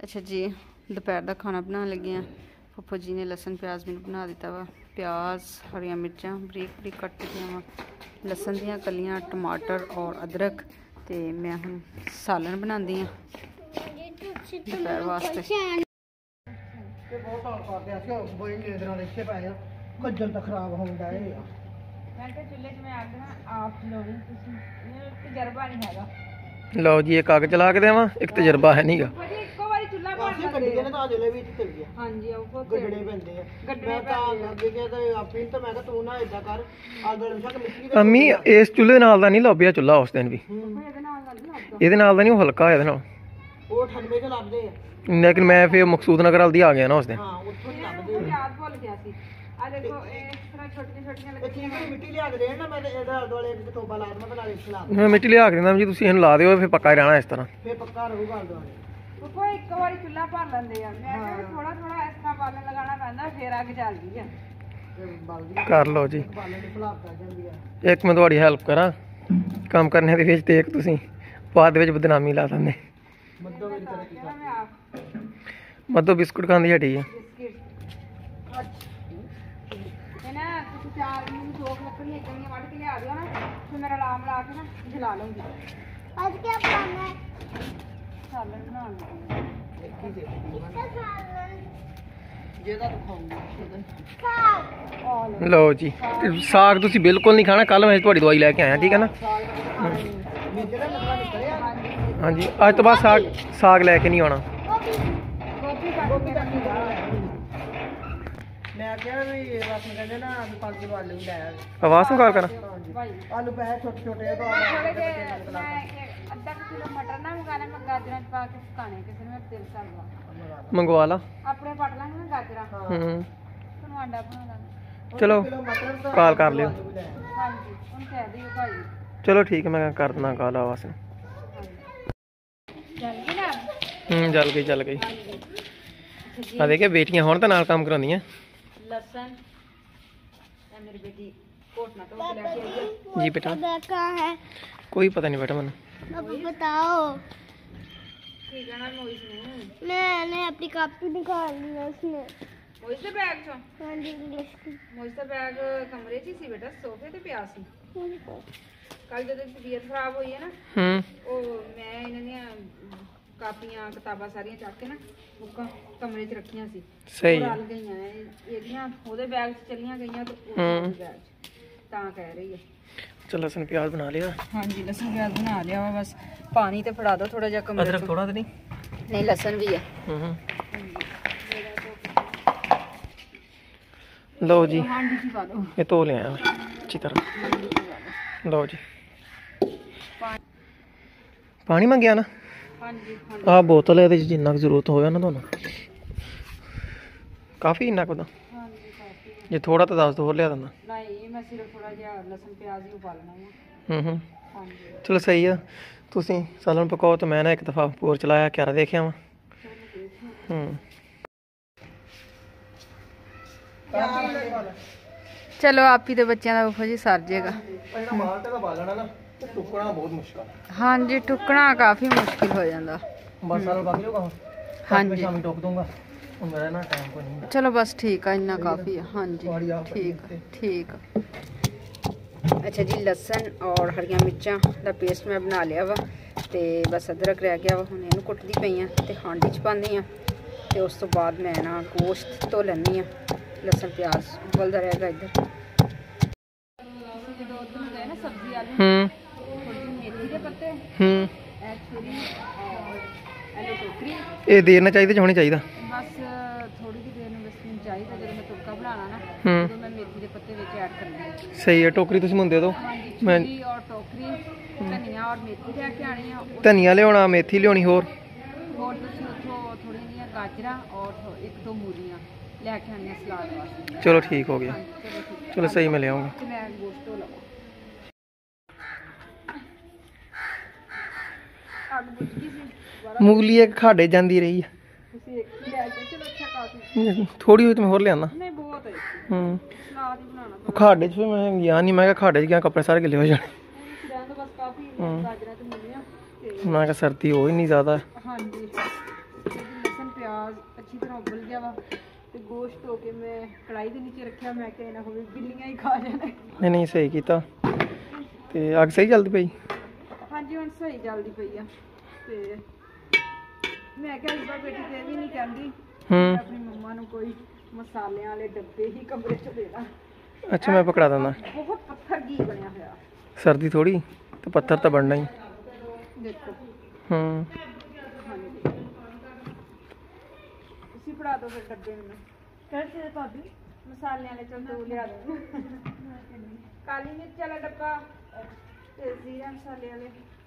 अच्छा जी, दोपहर का खाना बना लगे हैं। पप्पू जी ने लसन प्याज मैंने बना दिता वा। प्याज हरिया मिर्चा बरीक बरीक कट दिया वा, लसन दियाँ कलियाँ, टमाटर और अदरक। तो मैं हम सालन बनाती हाँ दोपहर वास्ते। लो जी, एक अग चला के देवा, एक तजर्बा है नहीं गा। अम्मी इस चूल्हे नाल दा नहीं लभ्या चूल्हा उस दिन भी, ਇਹਦੇ ਨਾਲ ਦਾ ਨਹੀਂ, ਉਹ ਹਲਕਾ ਇਹਦੇ ਨਾਲ। ਉਹ ਠੰਡੇ ਚ ਲੱਭਦੇ ਆ, ਲੇਕਿਨ ਮੈਂ ਫਿਰ ਮਕਸੂਦ ਨਗਰ ਵਾਲ ਦੀ ਆ ਗਿਆ ਨਾ ਉਸ ਦਿਨ। ਹਾਂ ਉੱਥੋਂ ਹੀ ਲੱਭਦੇ ਆ। ਯਾਦ ਭੁੱਲ ਗਿਆ ਸੀ। ਆ ਦੇਖੋ ਇਸ ਤਰ੍ਹਾਂ ਛੋਟੀਆਂ ਛੋਟੀਆਂ ਲੱਗੀਆਂ। ਮਿੱਟੀ ਲਿਆ ਕੇ ਦੇਣ ਨਾ, ਮੈਂ ਤੇ ਇਹਦਾ ਆਲੇ ਇੱਕ ਟੋਬਾ ਲਾ ਦਵਾਂ ਤੇ ਨਾਲ ਇਸ ਲਾ। ਮੈਂ ਮਿੱਟੀ ਲਿਆ ਕੇ ਦਿੰਦਾ ਜੀ, ਤੁਸੀਂ ਇਹਨੂੰ ਲਾ ਦਿਓ, ਫਿਰ ਪੱਕਾ ਹੀ ਰਹਿਣਾ ਇਸ ਤਰ੍ਹਾਂ। ਫਿਰ ਪੱਕਾ ਰਹੂਗਾ ਆਲੇ ਦੁਆਲੇ। ਉਹ ਇੱਕ ਵਾਰੀ ਚੁੱਲ੍ਹਾ ਭਰ ਲੈਂਦੇ ਆ। ਮੈਂ ਕਿਹਾ ਥੋੜਾ ਥੋੜਾ ਇਸ ਤਰ੍ਹਾਂ ਬਾਲਣ ਲਗਾਉਣਾ ਪੈਂਦਾ, ਫਿਰ ਅੱਗ ਚੱਲਦੀ ਆ। ਕਰ ਲਓ ਜੀ, ਇੱਕ ਮੈਂ ਤੁਹਾਡੀ ਹੈਲਪ ਕਰਾਂ ਕੰਮ ਕਰਨੇ ਦੇ ਵਿੱਚ, ਤੇ ਇੱਕ ਤੁਸੀਂ ਬਾਅਦ ਵਿੱਚ ਬਦਨਾਮੀ ਲਾ ਦਿੰਦੇ। ਮੱਧੋ ਬਿਸਕੁਟ ਖਾਂਦੀ ਹਟੀ ਆ। ਲਓ ਜੀ, ਸਾਗ ਤੁਸੀਂ ਬਿਲਕੁਲ ਨਹੀਂ ਖਾਣਾ। ਕੱਲ ਮੈਂ ਤੁਹਾਡੀ ਦਵਾਈ ਲੈ ਕੇ ਆਇਆ, ਠੀਕ ਹੈ ਨਾ। हाँ जी, अज तो बाद साग लैके नहीं आना। आवाज में कॉल करा। आलू पैसे छोटे छोटे मंगवा ला। चलो कॉल कर लियो। चलो ठीक है, मैं कर देना कॉल आवाज में। चल गई। आ देखिए बेटियां होने तो नाल काम करांदियां। लसन मेरी बेटी कोटना तो लेके आई है। जी बेटा कहां है? कोई पता नहीं बेटा मनु। अब बताओ। ठीक है ना मोइस ने? मैंने अपनी कॉपी निकाल ली उसने। मोइस दे बैग चो? हां जी, इंग्लिश की। मोइस दा बैग कमरे च सी बेटा, सोफे ते पिया सी। कल जब तबीयत खराब हुई है ना, मैं इन्होंने कापियां किताबां सारियां चक के ना बुकां कमरे च रखियां सी। सही रल गईयां एदियां ओदे बैग च चलियां गईयां तो ओदे बैग च तां कह रही है। चल लसन प्याज बना लिया। हां जी, लसन प्याज बना लिया वा। बस पानी ते फड़ा दो थोड़ा जा कमरे। अदरक थोड़ा तो नहीं लसन भी है। लो जी, ये तो ले आया अच्छी तरह। लो जी, पानी मंगया ना। आ बोतल है जिन्ना जरूरत होया ना तुहानू, काफी इन्ना को जे थोड़ा तो दस दो होर लिया देना। चलो सही है, तुसी सालन पकाओ तो मैं ना एक दफा पूर चलाया क्यारा देखिया वा। चलो आप ही तो बच्चों का बफो जी सर जाएगा। हाँ जी, टुकना काफ़ी मुश्किल हो जाता। हाँ जी, चलो बस ठीक है, इन्ना काफ़ी है। हाँ जी ठीक। अच्छा जी, लसन और हरिया मिर्चा का पेस्ट मैं बना लिया वा, तो बस अदरक रह गया वा। हुण इहनूं कुटदी पई आं ते हांडी च पांदी आं, ते उस तो बाद मैं ना गोश्त धो लैनी आं। लसन प्याज उबलदा रहेगा इधर। ये देर ना चाहिए होनी चाहिए। बस थोड़ी जी देर में बस चाहिए, जब मैं तुड़का बनाना ना तो मैं मेथी के पत्ते विच ऐड करनी। सही है, टोकरी तुसीं मुंदे दो। मैं और टोकरी धनिया और मेथी लेके आनी है। धनिया लियाना, मेथी लियानी, होर तुसीं उत्थों थोड़ी जिहियां गाजरां और एक दो मूलियां लेके आनी सलाद वास्ते। चलो ठीक हो गया। चलो सही, मैं ले आऊँगा। मैं गोश्त धो लवां। मूली एक खाड़े जाती रही है, थोड़ी हुई तो मैं होर लिया। खाड़े च मैं गया नहीं, मैं खाड़े च गया कपड़े सारे गिले हो जाने। मैं सर्दी हो ही नहीं ज़्यादा। ਪਿਆਜ਼ ਅੱਛੀ ਤਰ੍ਹਾਂ ਉਬਲ ਗਿਆ ਵਾ ਤੇ ਗੋਸ਼ਤ ਧੋ ਕੇ ਮੈਂ ਕੜਾਈ ਦੇ ਨੀਚੇ ਰੱਖਿਆ। ਮੈਂ ਕਿਹਾ ਨਾ ਹੋਵੇ ਬਿੱਲੀਆਂ ਹੀ ਖਾ ਜਾਣ। ਨਹੀਂ ਸਹੀ ਕੀਤਾ। ਤੇ ਅੱਗ ਸਹੀ ਚੱਲਦੀ ਪਈ? ਹਾਂਜੀ ਹੁਣ ਸਹੀ ਚੱਲਦੀ ਪਈ ਆ। ਤੇ ਮੈਂ ਕਿਹਾ ਇਸ ਵਾਰ ਬੇਟੀ ਤੇ ਵੀ ਨਹੀਂ ਕਹਿੰਦੀ ਆਪਣੀ ਮੰਮਾ ਨੂੰ ਕੋਈ ਮਸਾਲਿਆਂ ਵਾਲੇ ਡੱਬੇ ਹੀ ਕਮਰੇ 'ਚ ਦੇਣਾ। ਅੱਛਾ ਮੈਂ ਪਕੜਾ ਦਿੰਦਾ। ਬਹੁਤ ਪੱਥਰ ਘੀ ਬਣਿਆ ਹੋਇਆ। ਸਰਦੀ ਥੋੜੀ ਤੇ ਪੱਥਰ ਤਾਂ ਬਣਨਾ ਹੀ। ਦੇਖੋ ਹਾਂਜੀ ਤੁਸੀਂ ਫੜਾ ਦਿਓ ਫਿਰ ਡੱਬੇ ਮੈਨੂੰ। ਕਿਹੜੇ ਭਾਬੀ? ਮਸਾਲਿਆਂ ਵਾਲੇ ਚਲ ਦੋ ਲਿਆ ਦੋ। ਕਾਲੀ ਮਿਰਚ ਵਾਲਾ ਡੱਬਾ ਤੇ ਜ਼ੀਰਾ ਮਸਾਲੇ ਵਾਲੇ।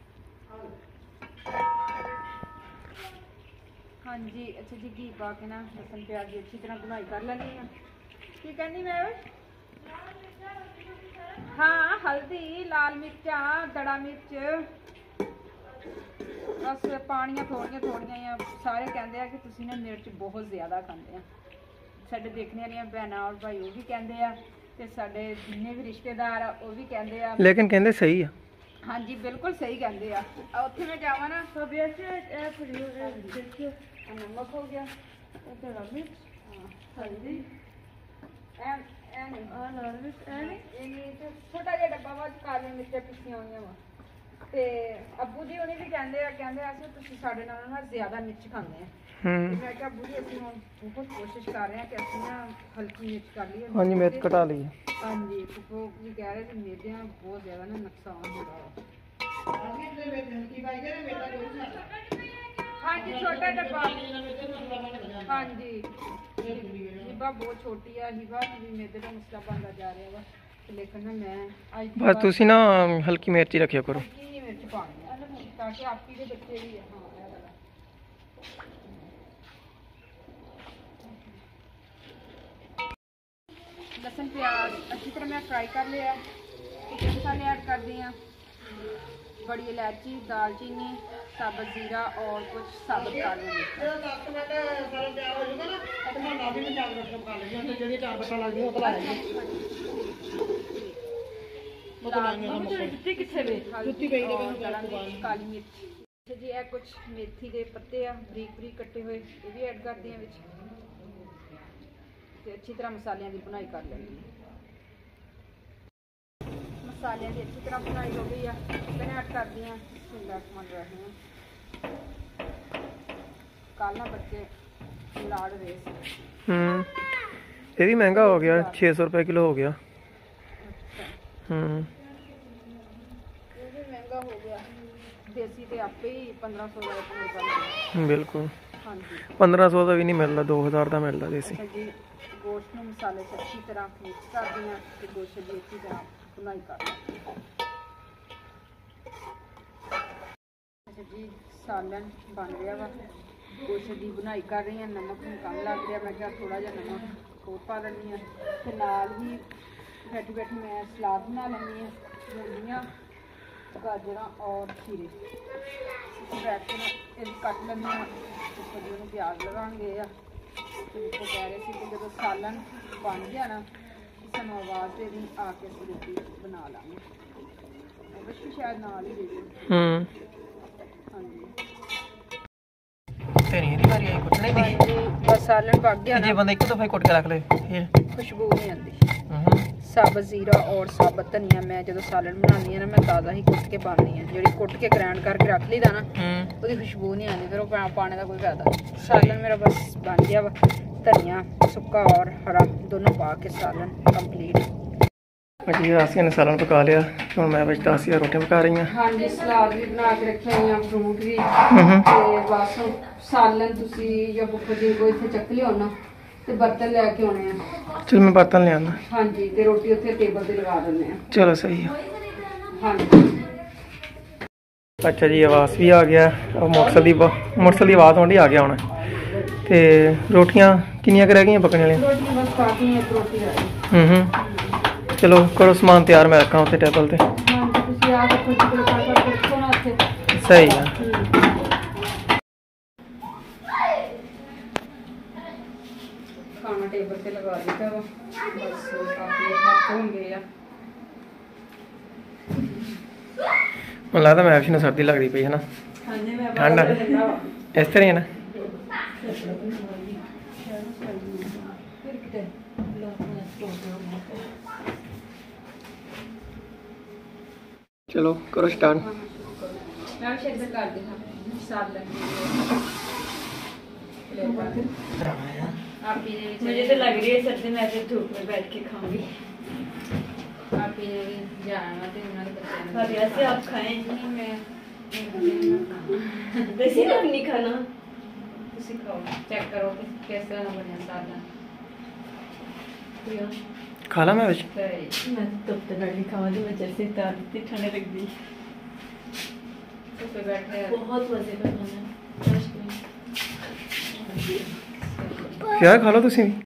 ਹਾਂਜੀ ਅੱਛਾ ਜੀ ਘੀ ਪਾ ਕੇ ਨਾ ਲਸਣ ਪਿਆਜ਼ ਦੀ ਅੱਛੀ ਤਰ੍ਹਾਂ ਭੁਨਾਈ ਕਰ ਲੈਣੀ ਆ। ਕੀ ਕਹਿੰਦੀ ਮੈਂ? ਹਾਂ ਹਲਦੀ, ਲਾਲ ਮਿਰਚਾਂ, ਦੜਾ ਮਿਰਚ, ਬਸ ਪਾਣੀਆਂ ਥੋੜੀਆਂ ਆ। ਸਾਰੇ ਕਹਿੰਦੇ ਆ ਕਿ ਤੁਸੀਂ ਨਾ ਮਿਰਚ ਬਹੁਤ ਜ਼ਿਆਦਾ ਖਾਂਦੇ ਆ। ਸਾਡੇ ਦੇਖਣ ਵਾਲੀਆਂ ਭੈਣਾਂ ਔਰ ਭਾਈ ਉਹ ਵੀ ਕਹਿੰਦੇ ਆ ਤੇ ਸਾਡੇ ਜਿੰਨੇ ਵੀ ਰਿਸ਼ਤੇਦਾਰ ਆ ਉਹ ਵੀ ਕਹਿੰਦੇ ਆ। ਲੇਕਿਨ ਕਹਿੰਦੇ ਸਹੀ ਆ। ਹਾਂਜੀ ਬਿਲਕੁਲ ਸਹੀ ਕਹਿੰਦੇ ਆ। ਉੱਥੇ ਮੈਂ ਜਾਵਾਂ ਨਾ ਨਮਕ ਹੋ ਗਿਆ, ਹਲਦੀ, ਛੋਟਾ ਜਿਹਾ ਡੱਬਾ ਵਾ ਕਾਲੀਆਂ ਮਿਰਚਾਂ ਪਿੱਛੀਆਂ ਹੋਈਆਂ ਵਾ। ਤੇ ਅੱਬੂ ਜੀ ਉਹਨੇ ਵੀ ਕਹਿੰਦੇ ਆ ਤੁਸੀਂ ਸਾਡੇ ਨਾਲ ਨਾ ਜ਼ਿਆਦਾ ਮਿਰਚ ਖਾਂਦੇ ਆ। ਮੈਂ ਕਿਹਾ ਅੱਬੂ ਜੀ ਅਸੀਂ ਹੁਣ ਬਹੁਤ ਕੋਸ਼ਿਸ਼ ਕਰ ਰਹੇ ਹਾਂ ਕਿ ਅਸੀਂ ਨਾ ਹਲਕੀ ਮਿਰਚ ਕਰ ਲਈਏ। ਹਾਂਜੀ ਮਿਰਚ ਘਟਾ ਲਈਏ। ਹਾਂਜੀ ਉਹ ਵੀ ਕਹਿ ਰਹੇ ਕਿ ਮੇਦਿਆਂ ਬਹੁਤ ਜ਼ਿਆਦਾ ਨਾ ਨੁਕਸਾਨ ਹੁੰਦਾ ਵਾ। ਹਾਂਜੀ ਛੋਟਾ ਡੱਬਾ। ਹਾਂਜੀ ਹਿਬਾ ਬਹੁਤ ਛੋਟੀ ਆ। ਹਿਬਾ ਵੀ ਮੇਦੇ ਦਾ ਮਸਲਾ ਬਣਦਾ ਜਾ ਰਿਹਾ ਵਾ। ਲੇਕਿਨ ਨਾ ਮੈਂ ਬਸ ਤੁਸੀਂ ਨਾ ਹਲਕੀ ਮਿਰਚ ਹੀ ਰੱਖਿਆ ਕਰੋ। ਹਲਕੀ ਮਿਰਚ ਪਾਣੀ ਆ ਤਾਂ ਕਿ ਆਪੀ ਦੇ ਬੱਚੇ ਵੀ ਲਸਣ ਪਿਆਜ਼ ਅੱਛੀ ਤਰ੍ਹਾਂ ਮੈਂ ਫਰਾਈ ਕਰ ਲਿਆ। मसाले ऐड कर दिए, बड़ी इलायची, दालचीनी, साबुत जीरा और कुछ साबुत काली मिर्च। काली मिर्च जी, है कुछ मेथी के पत्ते आ बरीक बरीक कट्टे हुए, ये भी ऐड कर दिए विच ते अच्छी तरह मसालियां की बुनाई कर लेंगे। मसालियां की अच्छी तरह बुनाई हो गई है, चिकन ऐड कर दिया। कल ना बच्चे लाड़ रहे ये भी महंगा हो गया, 600 रुपए किलो हो गया। ये भी महंगा हो गया। देसी ते आपे ही 1500 का। बिल्कुल हाँ जी, 1500 का भी नहीं मिलता, 2000 का मिलता देसी। जी गोश्त में मसाले से अच्छी तरह मिक्स कर दिया, तो गोश्त की अच्छी तरह बुनाई कर दी। अच्छा जी, सालन बन गया वा, गोश्त की बुनाई कर रही हैं। नमक कम लग गया, मैं क्या थोड़ा जहा नमक और पा लैनी है। तो नाल ही बैठी बैठी मैं सलाद बना लैनी है, मूलियाँ, गाजर और खीरे बैठ के ना कट लेंगे। उसको प्याज लगाएंगे। तो कह रहे थे कि जो सालन बन गया ना, सानू आवाज़ दे दी आके रोटी बना लेंगे। बच्ची शायद नाल ही दे बस सालन पक गया ना, बंदा एक दफा कुट के रख ले, खुशबू नहीं आती। साबुत जीरा और साबुत धनिया मैं जो सालन बनानी है ना, मैं ताज़ा ही कुट के पानी है। जी कुट के ग्राइंड करके रख ली था ना, वो खुशबू नहीं आती, फिर वो पाने का कोई फायदा नहीं। सालन मेरा बस बन गया वा, धनिया सुक्का और हरा दोनों पा के सालन कंप्लीट। जी आसिया ने सालन पका लिया, हुण मैं विच आसिया रोटी पका रही हैं। हाँ जी, सलाद भी बना के रखे हुए, फ्रूट भी, बस सालन तुसी या फुफड़ जी को इत्थे चक लियो ना ते बर्तन लेके आने हैं। चल मैं बर्तन ले आना। हाँ जी, ते रोटी उत्थे टेबल ते लगा देने हैं। चलो सही है। हाँ जी। अच्छा जी, आवाज़ भी आ गया, अब मोटरसाइकिल की आवाज़ आउंदी आ गया हुण। ते रोटियां किन्नियां रह गई पकने वाली? रोटी बस काफी है, रोटी रह गई। चलो करो समान तैयार, मैं रखा उत्ते टेबल ते। हाँ जी, तुसी आ के खुद कर रखो ना उत्थे। सही है। खाना टेबल पे लगा दिया वा, बस काफी हाथ होंगे या मैं लगता मैं भी सर्दी लग रही पई है ना, ठंड इस तरह है ना। चलो करो स्टार्ट। मैं शेयर कर दी हां साथ लगी आप पीने मुझे तो लग रही है सर्दी में ऐसे धूप में बैठ के खाऊंगी। आप पीने भी जाना तो उन्होंने बच्चे भाभी ऐसे आप खाएं नहीं मैं देसी ना नहीं खाना। तुसी खाओ चेक करो कि कैसा बने सादा खा ला मैं बच्चे। मैं तब तक बैठ के खावा दी मैं जैसे तार इतनी ठंडे लग गई। तो पे बैठे बहुत मजे का खाना है। यार खा लो तुसी भी।